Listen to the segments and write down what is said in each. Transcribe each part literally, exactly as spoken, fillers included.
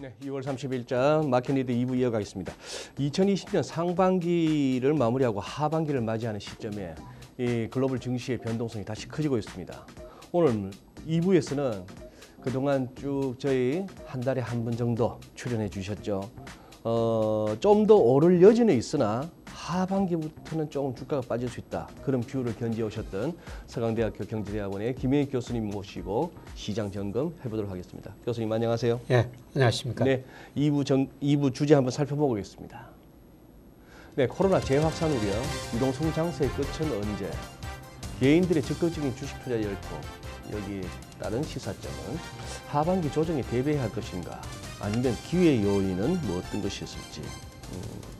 네, 이월 삼십일자 마켓리드 이 부 이어가겠습니다. 이천이십 년 상반기를 마무리하고 하반기를 맞이하는 시점에 이 글로벌 증시의 변동성이 다시 커지고 있습니다. 오늘 이 부에서는 그동안 쭉 저희 한 달에 한 번 정도 출연해 주셨죠. 어, 좀 더 오를 여지는 있으나 하반기부터는 조금 주가가 빠질 수 있다. 그런 뷰를 견지해 오셨던 서강대학교 경제대학원의 김영익 교수님 모시고 시장 점검 해보도록 하겠습니다. 교수님 안녕하세요. 네, 안녕하십니까. 네, 이 부 정, 이 부 주제 한번 살펴보겠습니다. 네, 코로나 재확산 우려, 유동성 장세의 끝은 언제? 개인들의 적극적인 주식 투자 열풍, 여기 따른 시사점은 하반기 조정에 대비해야 할 것인가? 아니면 기회 요인은 뭐 어떤 것이 있을지? 음.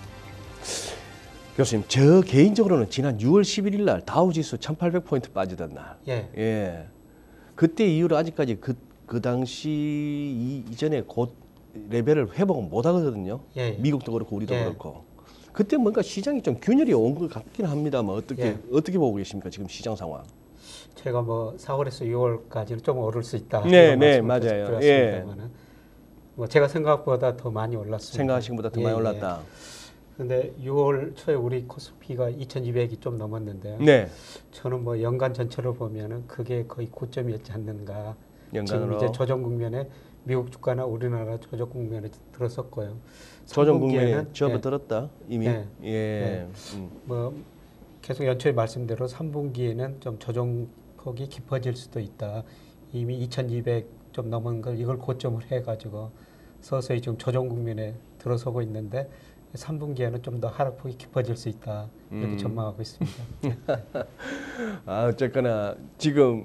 교수님, 저 개인적으로는 지난 유월 십일일 날 다우지수 천팔백 포인트 빠지던 날, 예, 예, 그때 이후로 아직까지 그, 그 당시 이, 이전에 곧 레벨을 회복은 못 하거든요. 예, 미국도 그렇고 우리도 예. 그렇고. 그때 뭔가 시장이 좀 균열이 온 것 같긴 합니다만 어떻게 예. 어떻게 보고 계십니까 지금 시장 상황? 제가 뭐 사월에서 유월까지는 좀 오를 수 있다. 네, 네, 맞아요. 예. 뭐 제가 생각보다 더 많이 올랐습니다. 생각하신 것보다 더 예, 많이 올랐다. 그런데 유월 초에 우리 코스피가 이천이백이 좀 넘었는데요. 네. 저는 뭐 연간 전체로 보면은 그게 거의 고점이었지 않는가. 연간으로. 지금 이제 조정 국면에 미국 주가나 우리나라 조정 국면에 들었었고요. 조정 국면에 접어들었다 이미. 네. 예. 네. 음. 뭐 계속 연초에 말씀대로 삼 분기에는 좀 조정폭이 깊어질 수도 있다. 이미 이천이백 좀 넘은 걸 이걸 고점을 해가지고 서서히 좀 조정 국면에 들어서고 있는데 삼 분기에는 좀 더 하락폭이 깊어질 수 있다. 이렇게 음. 전망하고 있습니다. 아 어쨌거나 지금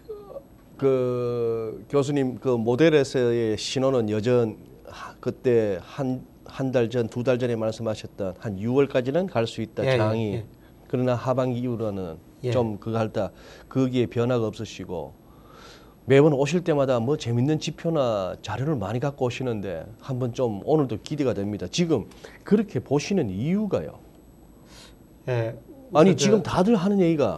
그 교수님 그 모델에서의 신호는 여전 그때 한 한 달 전, 두 달 전에 말씀하셨던 한 유월까지는 갈 수 있다 예, 장이. 예, 예. 그러나 하반기 이후로는 예. 좀 그거 할다 거기에 변화가 없으시고 매번 오실 때마다 뭐 재밌는 지표나 자료를 많이 갖고 오시는데 한번 좀 오늘도 기대가 됩니다. 지금 그렇게 보시는 이유가요? 예. 아니 그, 지금 다들 하는 얘기가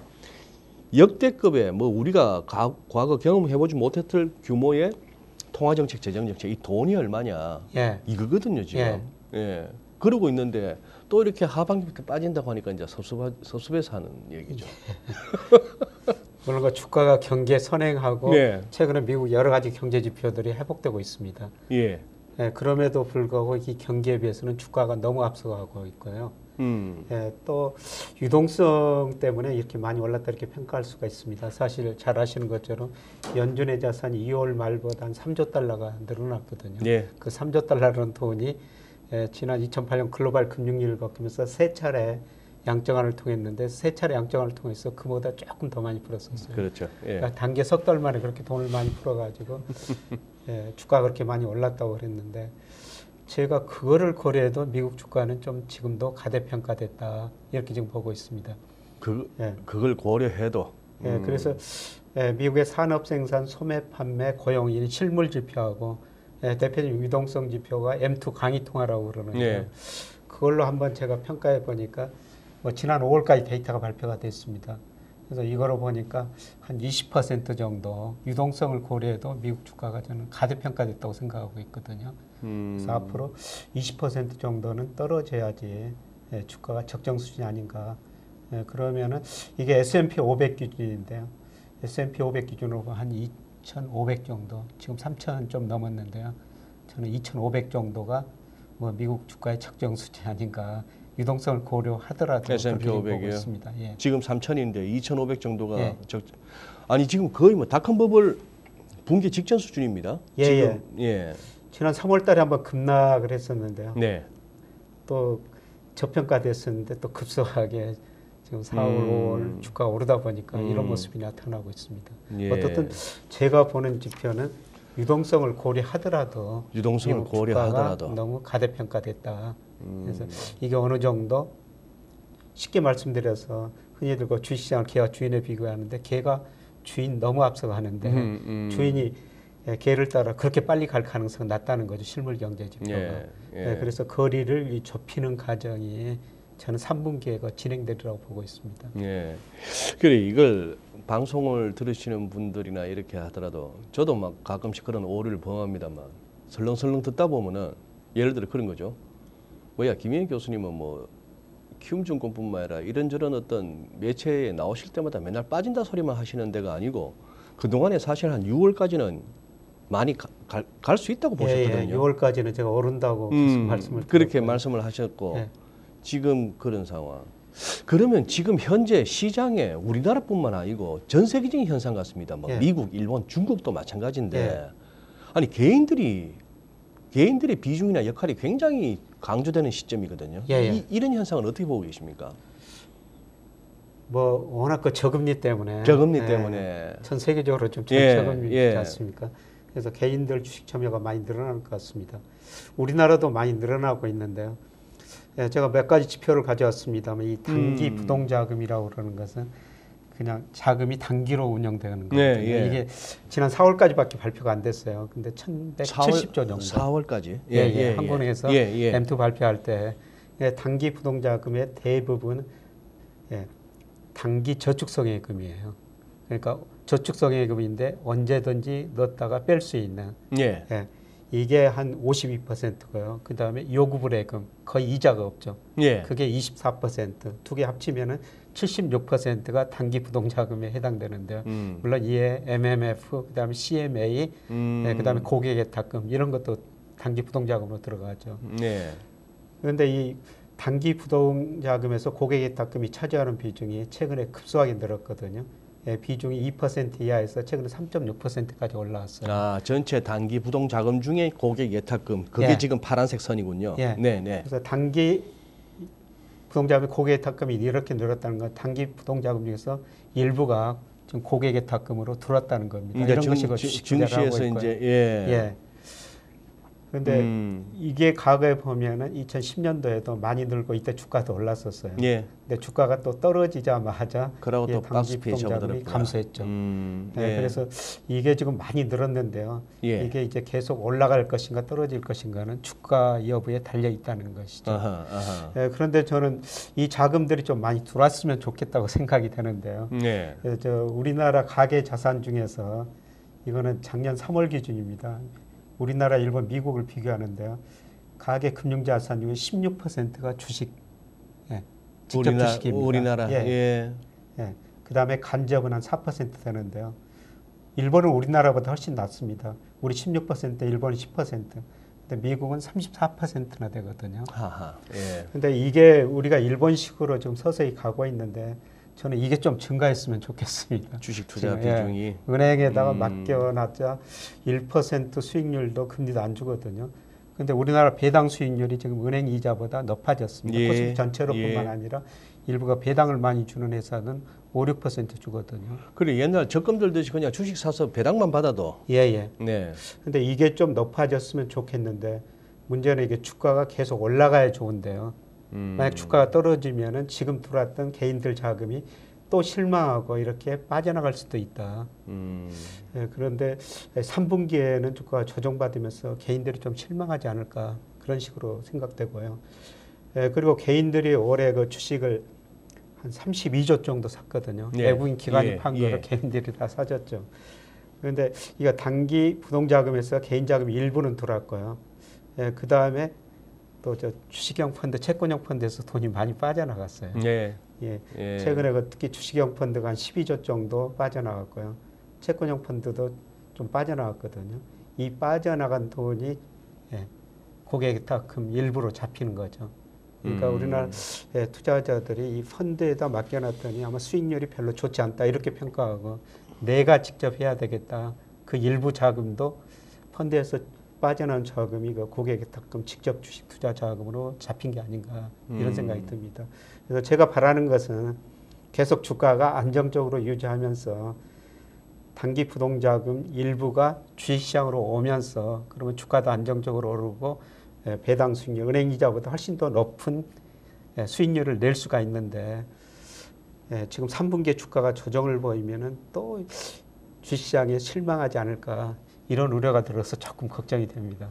역대급의 뭐 우리가 가, 과거 경험해보지 못했을 규모의 통화정책, 재정정책 이 돈이 얼마냐 예. 이거거든요 지금. 예. 예. 그러고 있는데 또 이렇게 하반기부터 빠진다고 하니까 이제 섭섭하, 섭섭해서 하는 얘기죠. 물론 그 주가가 경기에 선행하고 네. 최근에 미국 여러 가지 경제 지표들이 회복되고 있습니다. 예. 예, 그럼에도 불구하고 이 경기에 비해서는 주가가 너무 앞서가고 있고요. 음. 예, 또 유동성 때문에 이렇게 많이 올랐다 이렇게 평가할 수가 있습니다. 사실 잘 아시는 것처럼 연준의 자산이 이월 말보다 한 삼조 달러가 늘어났거든요. 예. 그 삼조 달러라는 돈이 예, 지난 이천팔 년 글로벌 금융위기를 겪으면서 세 차례 양정환을 통했는데 세 차례 양정환을 통해서 그보다 조금 더 많이 풀었었어요. 그렇죠. 예. 그러니까 단계 석 달 만에 그렇게 돈을 많이 풀어가지고 예, 주가가 그렇게 많이 올랐다고 그랬는데 제가 그거를 고려해도 미국 주가는 좀 지금도 가대평가됐다 이렇게 지금 보고 있습니다. 그 예. 그걸 고려해도. 예, 음. 그래서 예, 미국의 산업 생산, 소매, 판매, 고용이 실물 지표하고 예, 대표적인 유동성 지표가 엠 투 강의 통화라고 그러는데 예. 그걸로 한번 제가 평가해 보니까 뭐 지난 오월까지 데이터가 발표가 됐습니다. 그래서 이거로 보니까 한 이십 퍼센트 정도 유동성을 고려해도 미국 주가가 저는 가대평가됐다고 생각하고 있거든요. 음. 그래서 앞으로 이십 퍼센트 정도는 떨어져야지 예, 주가가 적정 수준이 아닌가. 예, 그러면은 이게 에스 앤 피 오백 기준인데요. 에스 앤 피 오백 기준으로 한 이천오백 정도, 지금 삼천 좀 넘었는데요. 저는 이천오백 정도가 뭐 미국 주가의 적정 수준이 아닌가. 유동성을 고려하더라도 에스 앤 피 그렇게 보고 오백이요. 있습니다. 예. 지금 삼천인데 이천오백 정도가 예. 적. 아니 지금 거의 뭐 닷컴 버블 붕괴 직전 수준입니다. 예, 지금 예. 지난 삼월 달에 한번 급락을 했었는데요. 네. 또 저평가됐었는데 또 급속하게 지금 사월, 음. 오월 주가가 오르다 보니까 음. 이런 모습이 나타나고 있습니다. 예. 어떻든 제가 보는 지표는 유동성을 고려하더라도 유동성을 미국 주가가 고려하더라도. 너무 가대평가됐다. 음. 그래서 이게 어느 정도 쉽게 말씀드려서 흔히들 그 주식시장을 개와 주인에 비교하는데 개가 주인 너무 앞서가는데 음, 음. 주인이 개를 따라 그렇게 빨리 갈 가능성은 낮다는 거죠. 실물 경제 지표가. 예. 예. 네, 그래서 거리를 이 좁히는 과정이 저는 삼 분기에 진행되리라고 보고 있습니다. 예. 그래 이걸 방송을 들으시는 분들이나 이렇게 하더라도 저도 막 가끔씩 그런 오류를 범합니다만 설렁설렁 듣다 보면은 예를 들어 그런 거죠. 뭐야 김영희 교수님은 뭐 키움증권뿐만 아니라 이런저런 어떤 매체에 나오실 때마다 맨날 빠진다 소리만 하시는 데가 아니고 그동안에 사실 한 유월까지는 많이 갈 수 있다고 보셨거든요. 예, 예. 유월까지는 제가 오른다고 계속 음, 말씀을 그렇게 드렸고요. 말씀을 하셨고 예. 지금 그런 상황. 그러면 지금 현재 시장에 우리나라뿐만 아니고 전 세계적인 현상 같습니다. 뭐 예. 미국, 일본, 중국도 마찬가지인데 예. 아니 개인들이 개인들의 비중이나 역할이 굉장히 강조되는 시점이거든요. 예, 예. 이, 이런 현상은 어떻게 보고 계십니까? 뭐 워낙 그 저금리 때문에 저금리 예, 때문에 전 세계적으로 좀 예, 저금리지 예. 않습니까? 그래서 개인들 주식 참여가 많이 늘어나는 것 같습니다. 우리나라도 많이 늘어나고 있는데요. 예, 제가 몇 가지 지표를 가져왔습니다만 이 단기 음. 부동자금이라고 그러는 것은 그냥 자금이 단기로 운영되는 거거든요. 네, 예. 이게 지난 사월까지밖에 발표가 안 됐어요. 근데 천백칠십 조 정도. 사월까지. 예, 예, 한국은행에서 예, 예. 엠투 발표할 때 예, 단기 부동자금의 대부분 예, 단기 저축성예금이에요. 그러니까 저축성예금인데 언제든지 넣었다가 뺄 수 있는 예. 예, 이게 한 오십이 퍼센트고요. 그 다음에 요구불예금 거의 이자가 없죠. 예. 그게 이십사 퍼센트. 두 개 합치면은 칠십육 퍼센트가 단기 부동자금에 해당되는데요. 음. 물론 이에 엠엠에프, 그다음에 씨엠에이, 음. 네, 그다음에 고객예탁금 이런 것도 단기 부동자금으로 들어가죠. 예. 그런데 이 단기 부동자금에서 고객예탁금이 차지하는 비중이 최근에 급소하게 늘었거든요. 예, 비중이 이 퍼센트 이하에서 최근에 삼 점 육 퍼센트까지 올라왔어요. 아, 전체 단기 부동 자금 중에 고객 예탁금 그게 예. 지금 파란색 선이군요. 예. 네, 네. 그래서 단기 부동자금 고객예탁금이 이렇게 늘었다는 건 단기 부동자금 중에서 일부가 지금 고객예탁금으로 들어왔다는 겁니다. 그러니까 이런 증- 것이 그 증- 주식 투자를 하고 증시에서 있고요. 이제 예. 예. 그런데 음. 이게 과거에 보면은 이천십 년도에도 많이 늘고 이때 주가도 올랐었어요. 예. 근데 주가가 또 떨어지자마자 그러고 예, 또 단기 박스피에 부동자금이 접어들었구나. 감소했죠. 음. 네, 예. 그래서 이게 지금 많이 늘었는데요. 예. 이게 이제 계속 올라갈 것인가 떨어질 것인가는 주가 여부에 달려 있다는 것이죠. 아하, 아하. 네, 그런데 저는 이 자금들이 좀 많이 들어왔으면 좋겠다고 생각이 되는데요. 예. 그래서 저 우리나라 가계 자산 중에서 이거는 작년 삼월 기준입니다. 우리나라, 일본, 미국을 비교하는데요. 가계 금융 자산 중에 십육 퍼센트가 주식, 예, 직접 우리나, 주식입니다. 우리나라. 예, 예. 예. 그다음에 간접은 한 사 퍼센트 되는데요. 일본은 우리나라보다 훨씬 낮습니다. 우리 십육 퍼센트, 일본은 십 퍼센트. 근데 미국은 삼십사 퍼센트나 되거든요. 하하. 예. 근데 이게 우리가 일본식으로 좀 서서히 가고 있는데 저는 이게 좀 증가했으면 좋겠습니다. 주식 투자 지금, 예, 비중이 은행에다가 음. 맡겨놨자 일 퍼센트 수익률도 금리도 안 주거든요. 근데 우리나라 배당 수익률이 지금 은행 이자보다 높아졌습니다. 예, 코스피 전체로뿐만 예. 아니라 일부가 배당을 많이 주는 회사는 오, 육 퍼센트 주거든요. 그래 옛날 적금 들듯이 그냥 주식 사서 배당만 받아도 예, 예. 네. 근데 이게 좀 높아졌으면 좋겠는데 문제는 이게 주가가 계속 올라가야 좋은데요. 음. 만약 주가가 떨어지면은 지금 들어왔던 개인들 자금이 또 실망하고 이렇게 빠져나갈 수도 있다. 음. 예, 그런데 삼 분기에는 주가가 조정받으면서 개인들이 좀 실망하지 않을까 그런 식으로 생각되고요. 예, 그리고 개인들이 올해 그 주식을 한 삼십이 조 정도 샀거든요. 예, 외국인 기관이 예, 판 거를 예. 개인들이 다 사줬죠. 그런데 이거 단기 부동자금에서 개인 자금이 일부는 들어왔고요. 예, 그 다음에 또 저 주식형 펀드, 채권형 펀드에서 돈이 많이 빠져나갔어요. 예. 예, 예. 최근에 그 특히 주식형 펀드가 한 십이 조 정도 빠져나갔고요. 채권형 펀드도 좀 빠져나갔거든요. 이 빠져나간 돈이 예, 고객예탁금 일부로 잡히는 거죠. 그러니까 음. 우리나라 예, 투자자들이 이 펀드에다 맡겨놨더니 아마 수익률이 별로 좋지 않다 이렇게 평가하고 내가 직접 해야 되겠다. 그 일부 자금도 펀드에서 빠져나온 자금이 그 고객예탁금 직접 주식 투자 자금으로 잡힌 게 아닌가 이런 음. 생각이 듭니다. 그래서 제가 바라는 것은 계속 주가가 안정적으로 유지하면서 단기 부동자금 일부가 주식시장으로 오면서 그러면 주가도 안정적으로 오르고 예, 배당 수익률, 은행 이자보다 훨씬 더 높은 예, 수익률을 낼 수가 있는데 예, 지금 삼 분기에 주가가 조정을 보이면은 또 주식시장에 실망하지 않을까 이런 우려가 들어서 조금 걱정이 됩니다.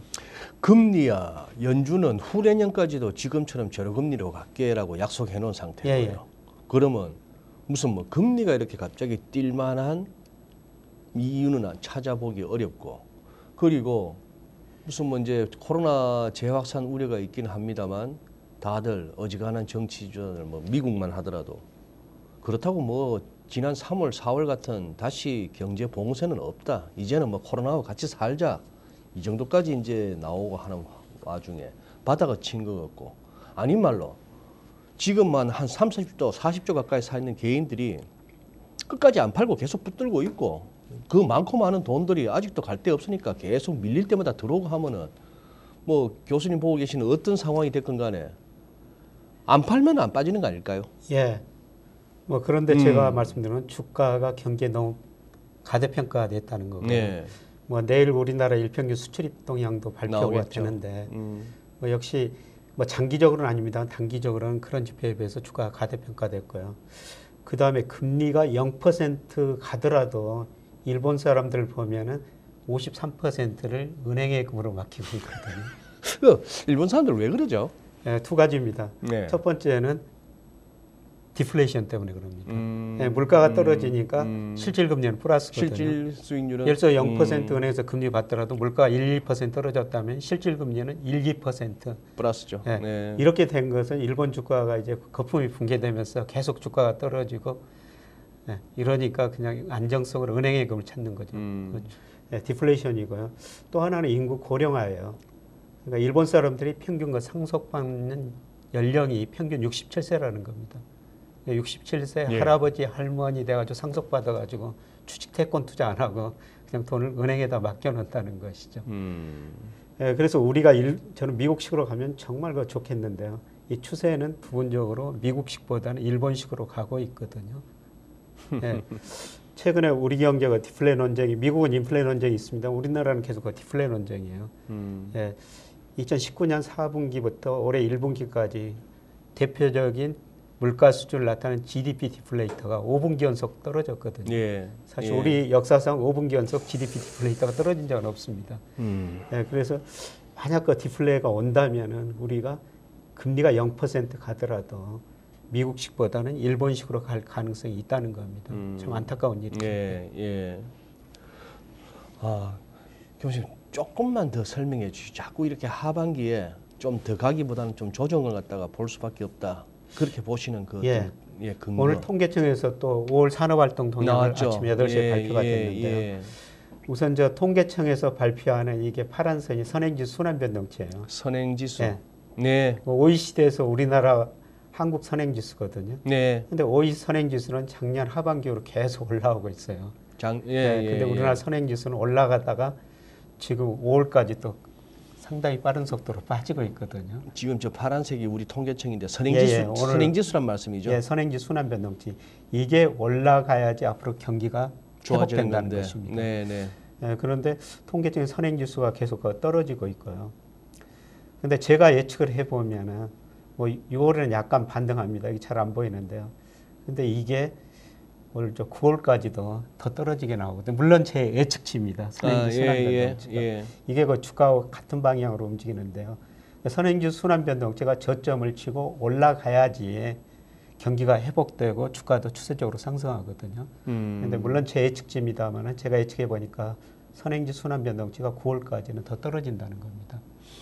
금리야 연준은 후내년까지도 지금처럼 저금리로 갈게라고 약속해 놓은 상태고요. 예, 예. 그러면 무슨 뭐 금리가 이렇게 갑자기 뛸 만한 이유는 찾아보기 어렵고 그리고 무슨 뭐 이제 코로나 재확산 우려가 있기는 합니다만 다들 어지간한 정치 주전을 뭐 미국만 하더라도 그렇다고 뭐 지난 삼월, 사월 같은 다시 경제 봉쇄는 없다. 이제는 뭐 코로나와 같이 살자. 이 정도까지 이제 나오고 하는 와중에 바다가 친 것 같고 아닌 말로 지금만 한 삼십 조, 사십 조 가까이 사 있는 개인들이 끝까지 안 팔고 계속 붙들고 있고 그 많고 많은 돈들이 아직도 갈 데 없으니까 계속 밀릴 때마다 들어오고 하면은 뭐 교수님 보고 계시는 어떤 상황이 됐건 간에 안 팔면 안 빠지는 거 아닐까요? 예. 뭐 그런데 음. 제가 말씀드린 경기가 경기에 너무 가대평가됐다는 거고. 네. 뭐 내일 우리나라 일평균 수출입 동향도 발표가 나오겠죠. 되는데 음. 뭐 역시 뭐 장기적으로는 아닙니다. 단기적으로는 그런 지표에 비해서 주가가 가대평가됐고요. 그 다음에 금리가 영 퍼센트 가더라도 일본 사람들 보면은 오십삼 퍼센트를 은행예금으로 맡기고 있거든요. 그 일본 사람들 왜 그러죠? 예, 두 가지입니다. 네. 첫 번째는 디플레이션 때문에 그럽니다. 음, 예, 물가가 음, 떨어지니까 음. 실질 금리는 플러스거든요. 실질 수익률은 예를 들어 영 퍼센트 음, 은행에서 금리 받더라도 물가가 일, 이 퍼센트 떨어졌다면 실질 금리는 일, 이 퍼센트. 플러스죠. 예, 네. 이렇게 된 것은 일본 주가가 이제 거품이 붕괴되면서 계속 주가가 떨어지고 예, 이러니까 그냥 안정성으로 은행예금을 찾는 거죠. 음. 예, 디플레이션이고요. 또 하나는 인구 고령화예요. 그러니까 일본 사람들이 평균과 상속받는 연령이 평균 육십칠 세라는 겁니다. 육십칠 세 예. 할아버지 할머니 돼가지고 상속받아가지고 주식태권 투자 안 하고 그냥 돈을 은행에다 맡겨놓는다는 것이죠. 음. 예, 그래서 우리가 일, 저는 미국식으로 가면 정말 그 좋겠는데요. 이 추세는 부분적으로 미국식보다는 일본식으로 가고 있거든요. 예, 최근에 우리 경제가 디플레 논쟁이 미국은 인플레 논쟁이 있습니다. 우리나라는 계속 그 디플레 논쟁이에요. 음. 예, 이천십구 년 사 분기부터 올해 일 분기까지 대표적인 물가 수준을 나타내는 지디피 디플레이터가 오 분기 연속 떨어졌거든요. 예. 사실 예. 우리 역사상 오 분기 연속 지디피 디플레이터가 떨어진 적은 없습니다. 음. 예, 그래서 만약 그 디플레가 온다면은 우리가 금리가 영 퍼센트 가더라도 미국식보다는 일본식으로 갈 가능성이 있다는 겁니다. 음. 참 안타까운 일이죠. 예, 예. 아, 교수님 조금만 더 설명해 주시죠. 자꾸 이렇게 하반기에 좀 더 가기보다는 좀 조정을 갖다가 볼 수밖에 없다. 그렇게 보시는 그 예. 어떤, 예, 근거. 오늘 통계청에서 또 오월 산업활동 동향을 나왔죠. 아침 여덟 시에 예, 발표가 예, 됐는데요. 예. 우선 저 통계청에서 발표하는 이게 파란 선이 선행지수 순환 변동치예요. 선행지수. 예. 네. 오이시디에서 우리나라 한국 선행지수거든요. 네. 근데 오이시디 선행지수는 작년 하반기로 계속 올라오고 있어요. 장, 예, 네, 예, 근데 예. 우리나라 선행지수는 올라가다가 지금 오월까지 또 상당히 빠른 속도로 빠지고 있거든요. 지금 저 파란색이 우리 통계청인데 선행지수, 예, 예, 오늘- 선행지수란 말씀이죠. 예, 선행지수 순환 변동치. 이게 올라가야지 앞으로 경기가 좋아지는 회복된다는 건데. 것입니다. 네, 네. 예, 그런데 통계적인 선행지수가 계속 떨어지고 있고요. 근데 제가 예측을 해보면은 뭐 유월에는 약간 반등합니다. 이게 잘 안 보이는데요. 근데 이게 올 저 구월까지도 더 떨어지게 나오거든요. 물론 제 예측치입니다. 아, 선행지 예, 순환 예, 변동치가. 예. 이게 그 주가와 같은 방향으로 움직이는데요. 선행지수 순환 변동치가 저점을 치고 올라가야지 경기가 회복되고 주가도 추세적으로 상승하거든요. 음. 근데 물론 제 예측치입니다만은 제가 예측해 보니까 선행지 순환 변동치가 구월까지는 더 떨어진다는 겁니다.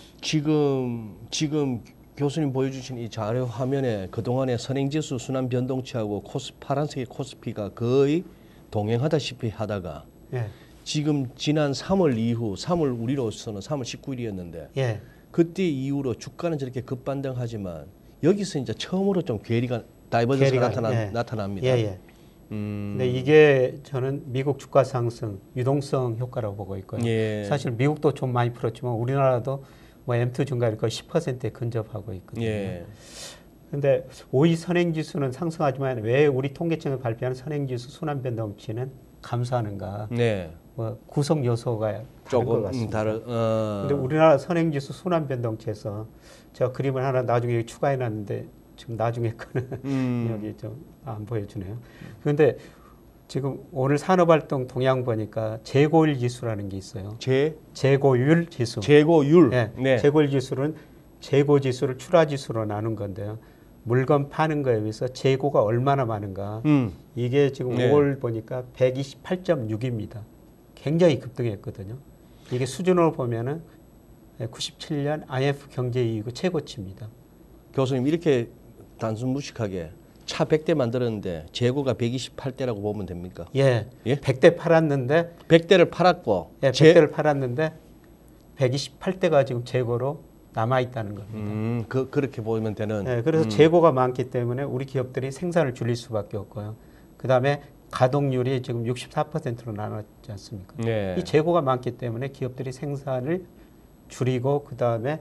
지금 지금 교수님 보여주신 이 자료 화면에 그동안의 선행지수 순환 변동치하고 코스 파란색의 코스피가 거의 동행하다시피 하다가 예, 지금 지난 삼월 이후 삼월 우리로서는 삼월 십구 일이었는데 예, 그때 이후로 주가는 저렇게 급반등하지만 여기서 이제 처음으로 좀 괴리가 다이버전스가 괴리가, 나타나, 예. 나타납니다. 예, 예. 음. 근데 이게 저는 미국 주가 상승 유동성 효과라고 보고 있고요. 예. 사실 미국도 좀 많이 풀었지만 우리나라도 뭐 엠 투 증가율 거의 십 퍼센트에 근접하고 있거든요. 예. 근데 오이 선행지수는 상승하지만 왜 우리 통계청이 발표하는 선행지수 순환 변동치는 감소하는가? 네. 뭐 구성 요소가 다른 것 조금 음, 같습니다. 다른. 어. 근데 우리나라 선행지수 순환 변동치에서 제가 그림을 하나 나중에 추가해 놨는데 지금 나중에 거는 음. 여기 좀 안 보여주네요. 그런데 지금 오늘 산업활동 동향 보니까 재고율 지수라는 게 있어요. 재 재고율 지수. 재고율. 네. 네. 재고율 지수는 재고 지수를 출하 지수로 나눈 건데요. 물건 파는 거에 비해서 재고가 얼마나 많은가. 음. 이게 지금 네. 오월 보니까 백이십팔 점 육입니다. 굉장히 급등했거든요. 이게 수준으로 보면은 구십칠 년 아이엠에프 경제위기 최고치입니다. 교수님 이렇게 단순 무식하게 차 백 대 만들었는데 재고가 백이십팔 대라고 보면 됩니까? 예, 예? 백 대 팔았는데 백 대를 팔았고 예, 제- 백 대를 팔았는데 백이십팔 대가 지금 재고로 남아 있다는 겁니다. 음, 그, 그렇게 보면 되는. 네, 그래서 음. 재고가 많기 때문에 우리 기업들이 생산을 줄일 수밖에 없고요. 그 다음에 가동률이 지금 육십사 퍼센트로 나눴지 않습니까? 네. 이 재고가 많기 때문에 기업들이 생산을 줄이고 그 다음에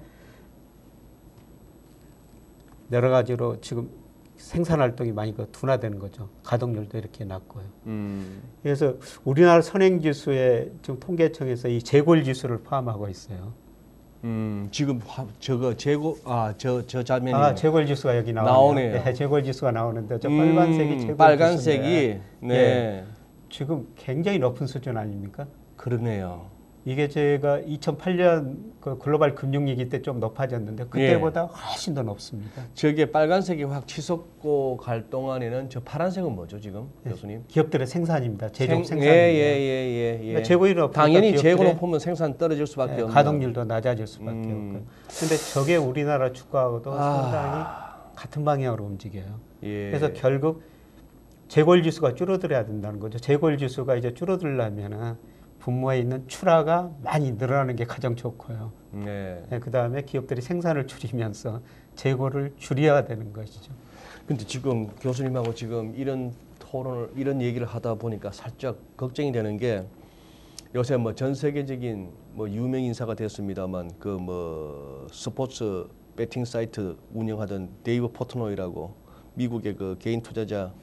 여러 가지로 지금 생산 활동이 많이 그 둔화되는 거죠. 가동률도 이렇게 낮고요. 음. 그래서 우리나라 선행지수에 지금 통계청에서 이 재고일 지수를 포함하고 있어요. 음, 지금 화, 저거 재고 아 저 저 자면이 아, 재고일 지수가 여기 나오네요. 나오네요. 네, 재고일 지수가 나오는데 저 음, 빨간색이 재고일 빨간색이 지수인데 네. 예. 지금 굉장히 높은 수준 아닙니까? 그러네요. 이게 제가 이천팔 년 그 글로벌 금융위기 때 좀 높아졌는데 그때보다 훨씬 더 높습니다. 저게 빨간색이 확 치솟고 갈 동안에는 저 파란색은 뭐죠 지금 교수님? 기업들의 생산입니다. 제조업 생- 생산입니다. 예, 예, 예, 예, 예. 그러니까 재고율이 높으니까 당연히 재고 기업들의 높으면 생산 떨어질 수밖에 예, 없는. 가동률도 낮아질 수밖에 음. 없고요. 근데 저게 우리나라 주가하고도 아. 상당히 같은 방향으로 움직여요. 예. 그래서 결국 재고일 지수가 줄어들어야 된다는 거죠. 재고일 지수가 이제 줄어들려면은 분모에 있는 출하가 많이 늘어나는 게 가장 좋고요. 네. 그 다음에 기업들이 생산을 줄이면서 재고를 줄여야 되는 것이죠. 근데 지금 교수님하고 지금 이런 토론을 이런 얘기를 하다 보니까 살짝 걱정이 되는 게 요새 뭐 전 세계적인 뭐 유명 인사가 됐습니다만 그 뭐 스포츠 배팅 사이트 운영하던 데이브 포트노이라고 미국의 그 개인 투자자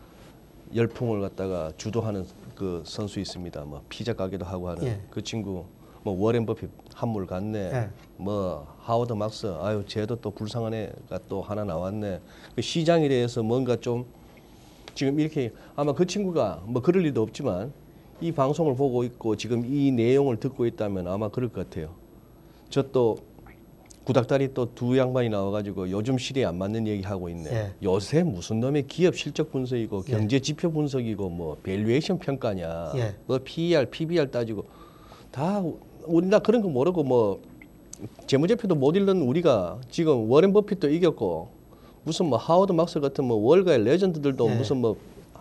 열풍을 갖다가 주도하는 그 선수 있습니다. 뭐 피자 가게도 하고 하는 예. 그 친구 뭐 워렌 버핏 한물 갔네. 예. 뭐 하워드 막스 아유 쟤도 또 불쌍한 애가 또 하나 나왔네. 그 시장에 대해서 뭔가 좀 지금 이렇게 아마 그 친구가 뭐 그럴 리도 없지만 이 방송을 보고 있고 지금 이 내용을 듣고 있다면 아마 그럴 것 같아요. 저 또 구닥다리 또 두 양반이 나와가지고 요즘 시대에 안 맞는 얘기 하고 있네. 예. 요새 무슨 놈의 기업 실적 분석이고 예. 경제 지표 분석이고 뭐 밸류에이션 평가냐, 예. 뭐 피이알, 피비알 따지고 다 우리나라 그런 거 모르고 뭐 재무제표도 못 읽는 우리가 지금 워렌 버핏도 이겼고 무슨 뭐 하워드 막스 같은 뭐 월가의 레전드들도 예. 무슨 뭐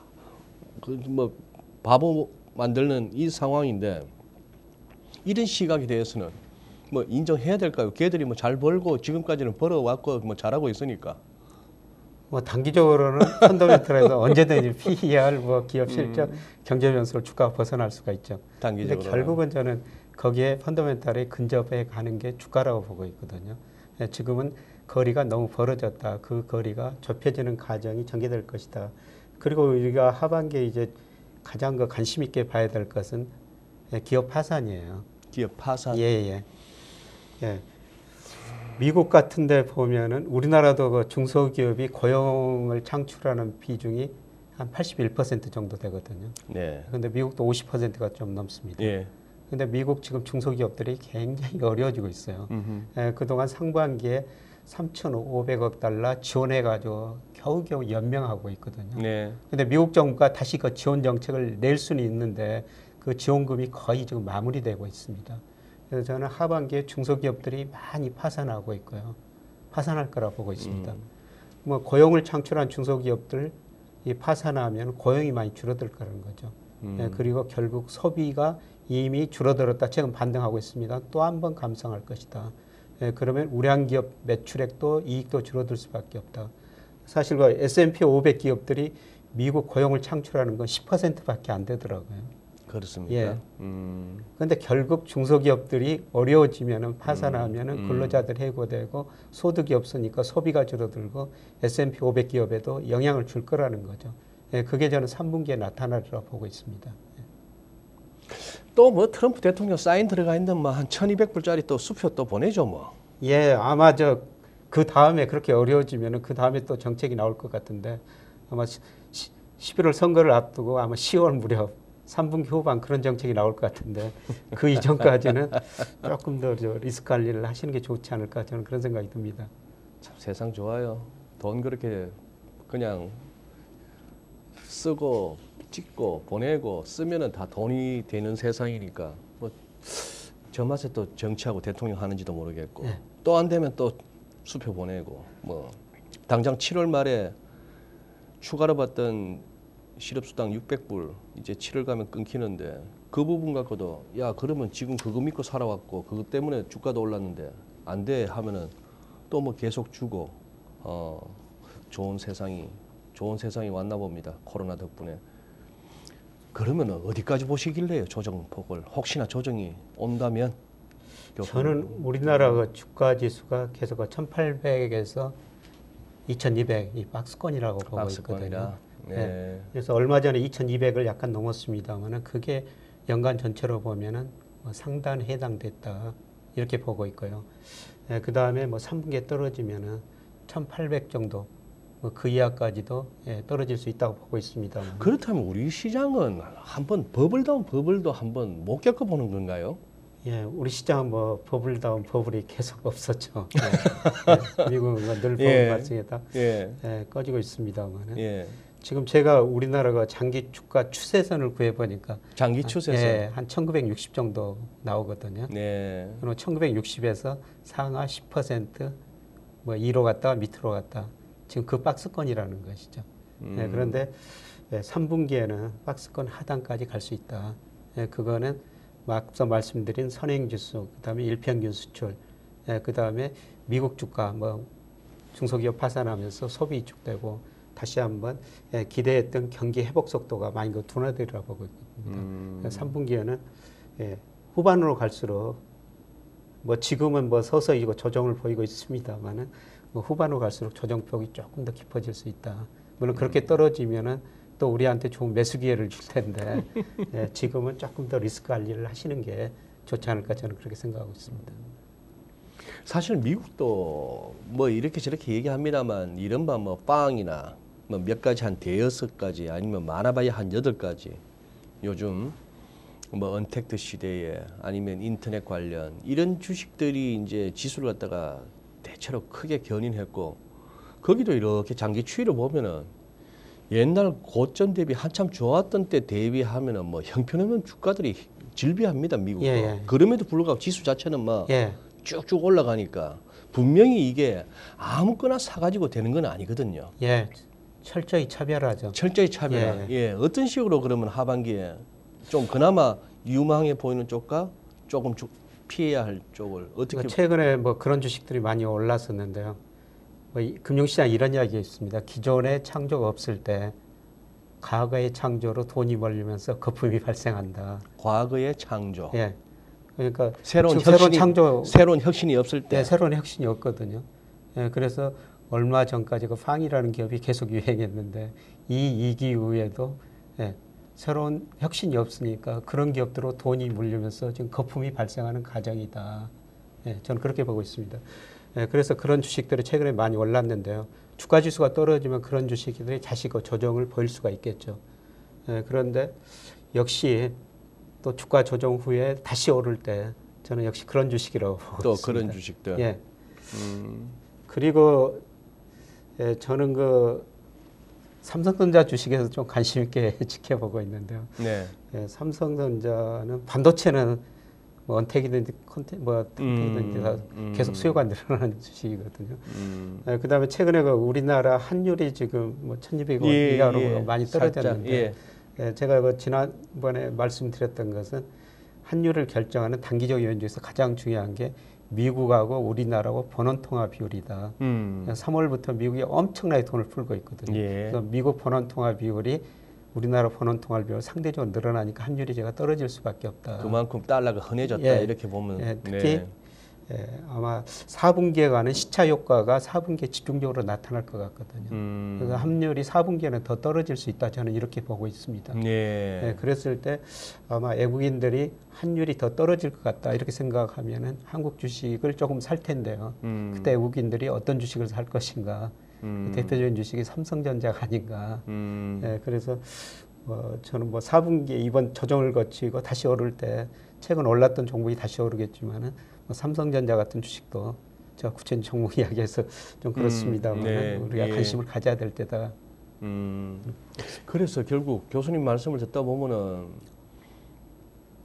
그 뭐 바보 만드는 이 상황인데 이런 시각에 대해서는 뭐 인정해야 될까요? 걔들이 뭐 잘 벌고 지금까지는 벌어왔고 뭐 잘하고 있으니까. 뭐 단기적으로는 펀더멘털에서 언제든지 피이알, 뭐 기업 실적, 경제 변수를 주가가 벗어날 수가 있죠. 근데 단기적으로. 결국은 저는 거기에 펀더멘털에 근접해 가는 게 주가라고 보고 있거든요. 예, 지금은 거리가 너무 벌어졌다. 그 거리가 좁혀지는 과정이 전개될 것이다. 그리고 우리가 하반기에 이제 가장 그 관심 있게 봐야 될 것은 예, 기업 파산이에요. 기업 파산. 예, 예. 예. 미국 같은 데 보면은 우리나라도 그 중소기업이 고용을 창출하는 비중이 한 팔십일 퍼센트 정도 되거든요. 네. 근데 미국도 오십 퍼센트가 좀 넘습니다. 예. 근데 미국 지금 중소기업들이 굉장히 어려워지고 있어요. 음흠. 예, 그동안 상반기에 삼천오백억 달러 지원해가지고 겨우겨우 연명하고 있거든요. 네. 근데 미국 정부가 다시 그 지원 정책을 낼 수는 있는데 그 지원금이 거의 지금 마무리되고 있습니다. 그래서 저는 하반기에 중소기업들이 많이 파산하고 있고요. 파산할 거라 보고 있습니다. 음. 뭐 고용을 창출한 중소기업들 이 파산하면 고용이 많이 줄어들 거라는 거죠. 음. 예, 그리고 결국 소비가 이미 줄어들었다. 최근 반등하고 있습니다. 또 한 번 감소할 것이다. 예, 그러면 우량기업 매출액도 이익도 줄어들 수밖에 없다. 사실 그 에스 앤 피 오백 기업들이 미국 고용을 창출하는 건 십 퍼센트밖에 안 되더라고요. 그렇습니까? 예. 음. 그런데 결국 중소기업들이 어려워지면은 파산하면은 음. 근로자들 해고되고 소득이 없으니까 소비가 줄어들고 에스 앤 피 오백 기업에도 영향을 줄 거라는 거죠. 예, 그게 저는 삼 분기에 나타나리라 보고 있습니다. 또 뭐 트럼프 대통령 사인 들어가 있는 뭐 한 천이백 불짜리 또 수표 또 보내죠 뭐. 예, 아마 저 그 다음에 그렇게 어려워지면은 그 다음에 또 정책이 나올 것 같은데 아마 시, 시, 십일월 선거를 앞두고 아마 시월 무렵 삼 분기 후반 그런 정책이 나올 것 같은데 그 이전까지는 조금 더 저 리스크 관리를 하시는 게 좋지 않을까 저는 그런 생각이 듭니다. 참 세상 좋아요. 돈 그렇게 그냥 쓰고 찍고 보내고 쓰면은 다 돈이 되는 세상이니까 뭐 저 맛에 또 정치하고 대통령 하는지도 모르겠고 예. 또 안 되면 또 수표 보내고 뭐 당장 칠월 말에 추가로 받던 실업수당 육백 불 이제 칠월 가면 끊기는데 그 부분 갖고도 야 그러면 지금 그거 믿고 살아왔고 그것 때문에 주가도 올랐는데 안 돼 하면은 또 뭐 계속 주고 어 좋은 세상이 좋은 세상이 왔나 봅니다. 코로나 덕분에. 그러면 어디까지 보시길래요 조정폭을 혹시나 조정이 온다면? 저는 우리나라 그 주가 지수가 계속 천팔백에서 이천이백 이 박스권이라고 보고 있거든요. 네. 네. 그래서 얼마 전에 이천이백을 약간 넘었습니다만은 그게 연간 전체로 보면은 뭐 상단에 해당됐다 이렇게 보고 있고요. 네, 그 다음에 뭐 삼 분기에 떨어지면은 천팔백 정도 뭐 그 이하까지도 예, 떨어질 수 있다고 보고 있습니다. 그렇다면 우리 시장은 한번 버블다운 버블도 한번 못 겪어보는 건가요? 예, 우리 시장은 뭐 버블다운 버블이 계속 없었죠. 예, 예, 미국은 늘 버블 예. 발생했다 예. 예, 꺼지고 있습니다만은 예. 지금 제가 우리나라가 장기 주가 추세선을 구해 보니까 장기 추세선. 예, 한 천구백육십 정도 나오거든요. 네. 그럼 천구백육십에서 상하 십 퍼센트 뭐 위로 갔다가 밑으로 갔다. 지금 그 박스권이라는 것이죠. 음. 예, 그런데 예, 삼 분기에는 박스권 하단까지 갈 수 있다. 예, 그거는 앞서 말씀드린 선행지수, 그다음에 일평균 수출, 예, 그다음에 미국 주가 뭐 중소기업 파산하면서 소비 위축되고 다시 한번 예, 기대했던 경기 회복 속도가 많이 그 둔화되리라고 보고 있습니다. 음. 삼 분기에는 예, 후반으로 갈수록 뭐 지금은 뭐 서서히 이거 조정을 보이고 있습니다만은 뭐 후반으로 갈수록 조정폭이 조금 더 깊어질 수 있다. 물론 그렇게 떨어지면은 또 우리한테 좋은 매수 기회를 줄 텐데 예, 지금은 조금 더 리스크 관리를 하시는 게 좋지 않을까 저는 그렇게 생각하고 있습니다. 사실 미국도 뭐 이렇게 저렇게 얘기합니다만 이른바 뭐 빵이나 뭐 몇 가지 한 대여섯 가지 아니면 많아봐야 한 여덟 가지 요즘 뭐 언택트 시대에 아니면 인터넷 관련 이런 주식들이 이제 지수를 갖다가 대체로 크게 견인했고 거기도 이렇게 장기 추이를 보면은 옛날 고점 대비 한참 좋았던 때 대비하면은 뭐 형편없는 주가들이 질비합니다 미국도. 예, 예. 그럼에도 불구하고 지수 자체는 막 예, 쭉쭉 올라가니까 분명히 이게 아무거나 사가지고 되는 건 아니거든요. 예, 철저히 차별하죠. 철저히 차별화. 예. 예, 어떤 식으로 그러면 하반기에 좀 그나마 유망해 보이는 쪽과 조금 주- 피해야 할 쪽을 어떻게? 그러니까 최근에 뭐 그런 주식들이 많이 올랐었는데요. 뭐 이- 금융시장 이런 이야기가 있습니다. 기존에 창조가 없을 때 과거의 창조로 돈이 벌리면서 거품이 발생한다. 과거의 창조, 예, 그러니까 새로운 지금 혁신이 새로운 창조, 새로운 혁신이 없을 때 네, 새로운 혁신이 없거든요. 예, 그래서 얼마 전까지 그 팡이라는 기업이 계속 유행했는데 이 이기 이후에도 예, 새로운 혁신이 없으니까 그런 기업들로 돈이 물리면서 지금 거품이 발생하는 과정이다. 예, 저는 그렇게 보고 있습니다. 예, 그래서 그런 주식들이 최근에 많이 올랐는데요. 주가 지수가 떨어지면 그런 주식들이 다시 그 조정을 보일 수가 있겠죠. 예, 그런데 역시 또 주가 조정 후에 다시 오를 때 저는 역시 그런 주식이라고 보고 또 있습니다. 그런 주식들. 예. 음, 그리고 예, 저는 그 삼성전자 주식에서 좀 관심 있게 지켜보고 있는데요. 네. 예, 삼성전자는 반도체는 뭐 언택이든 컨테 뭐 컨테이든지 음, 다 음. 계속 수요가 늘어나는 주식이거든요. 음. 예, 그다음에 최근에 그 우리나라 환율이 지금 뭐 천이백 원 예, 이하로 예. 많이 살짝, 떨어졌는데 예. 예, 제가 그 지난번에 말씀드렸던 것은 환율을 결정하는 단기적 요인 중에서 가장 중요한 게 미국하고 우리나라하고 번원통화 비율이다. 음. 삼월부터 미국이 엄청나게 돈을 풀고 있거든요. 예. 그래서 미국 번원통화 비율이 우리나라 번원통화 비율 상대적으로 늘어나니까 환율이 제가 떨어질 수밖에 없다. 그만큼 달러가 흔해졌다 예. 이렇게 보면. 예, 특히 네. 예, 아마 사 분기에 가는 시차 효과가 사 분기에 집중적으로 나타날 것 같거든요. 음. 그래서 환율이 사 분기에는 더 떨어질 수 있다. 저는 이렇게 보고 있습니다. 예. 예, 그랬을 때 아마 외국인들이 환율이 더 떨어질 것 같다 이렇게 생각하면은 한국 주식을 조금 살 텐데요. 음. 그때 외국인들이 어떤 주식을 살 것인가? 음. 대표적인 주식이 삼성전자가 아닌가? 음. 예, 그래서 뭐 저는 뭐 사 분기에 이번 조정을 거치고 다시 오를 때 최근 올랐던 종목이 다시 오르겠지만은 뭐 삼성전자 같은 주식도 제가 구체적인 종목 이야기해서 좀 그렇습니다만 음, 네, 우리가 예. 관심을 가져야 될 때다. 음. 그래서 결국 교수님 말씀을 듣다 보면은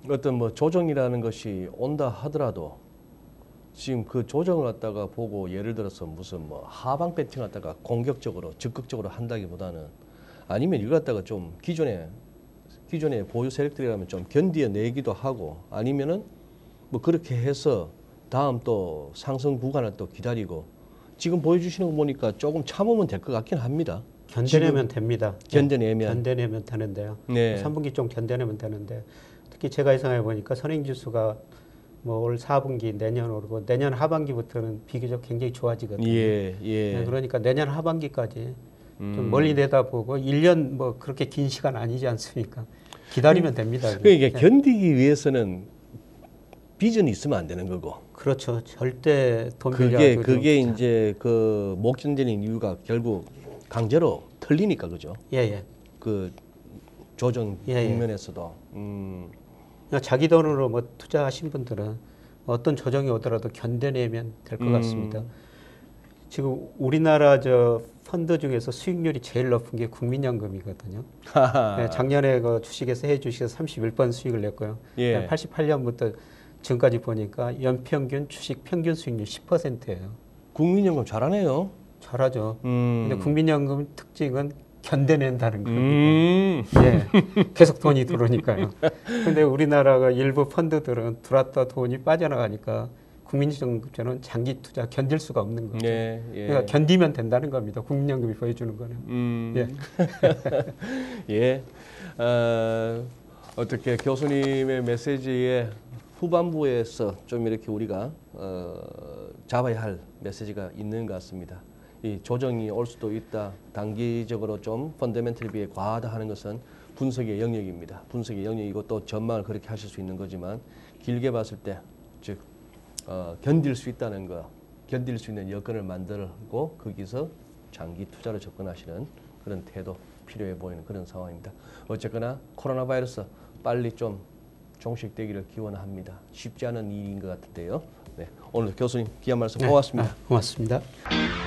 어떤 뭐 조정이라는 것이 온다 하더라도 지금 그 조정을 갖다가 보고 예를 들어서 무슨 뭐 하방 배팅 갖다가 공격적으로 적극적으로 한다기보다는 아니면 이걸 갖다가 좀 기존에 기존의 보유 세력들이라면 좀 견뎌내기도 하고 아니면은 뭐 그렇게 해서 다음 또 상승 구간을 또 기다리고 지금 보여주시는 거 보니까 조금 참으면 될 것 같긴 합니다. 견뎌내면 됩니다. 견뎌내면 견뎌내면 되는데요. 네. 삼 분기 좀 견뎌내면 되는데 특히 제가 예상해 보니까 선행지수가 뭐 올 사 분기 내년 오르고 내년 하반기부터는 비교적 굉장히 좋아지거든요. 예, 예. 네, 그러니까 내년 하반기까지 음. 좀 멀리 내다보고 일 년 뭐 그렇게 긴 시간 아니지 않습니까? 기다리면 됩니다. 그러니까 이게 네. 견디기 위해서는 비전이 있으면 안 되는 거고. 그렇죠. 절대 돈 그게 빌려가지고 그게 좀- 이제 그 못 견디는 이유가 결국 강제로 틀리니까 그죠. 예, 예. 그 조정 예, 예. 국면에서도. 음. 그러니까 자기 돈으로 뭐 투자하신 분들은 어떤 조정이 오더라도 견뎌내면 될 것 음. 같습니다. 지금 우리나라 저 펀드 중에서 수익률이 제일 높은 게 국민연금이거든요. 네, 작년에 그 주식에서 해 주식에서 삼십일 번 수익을 냈고요. 예. 팔십팔 년부터 지금까지 보니까 연평균 주식 평균 수익률 십 퍼센트예요. 국민연금 잘하네요. 잘하죠. 음. 근데 국민연금 특징은 견뎌낸다는 겁니다. 음. 예, 계속 돈이 들어오니까요. 근데 우리나라가 일부 펀드들은 들어왔다 돈이 빠져나가니까 국민연금처럼 장기 투자 견딜 수가 없는 거죠. 예, 예. 그러니까 견디면 된다는 겁니다. 국민연금이 보여주는 거는. 음. 예. 예. 어, 어떻게 교수님의 메시지의 후반부에서 좀 이렇게 우리가 어, 잡아야 할 메시지가 있는 것 같습니다. 이 조정이 올 수도 있다. 단기적으로 좀 펀더멘털에 비해 과하다 하는 것은 분석의 영역입니다. 분석의 영역이고 또 전망을 그렇게 하실 수 있는 거지만 길게 봤을 때, 즉 어, 견딜 수 있다는 거, 견딜 수 있는 여건을 만들고 거기서 장기 투자로 접근하시는 그런 태도 필요해 보이는 그런 상황입니다. 어쨌거나 코로나 바이러스 빨리 좀 종식되기를 기원합니다. 쉽지 않은 일인 것 같은데요. 네, 오늘 교수님 귀한 말씀 고맙습니다. 네, 아, 고맙습니다.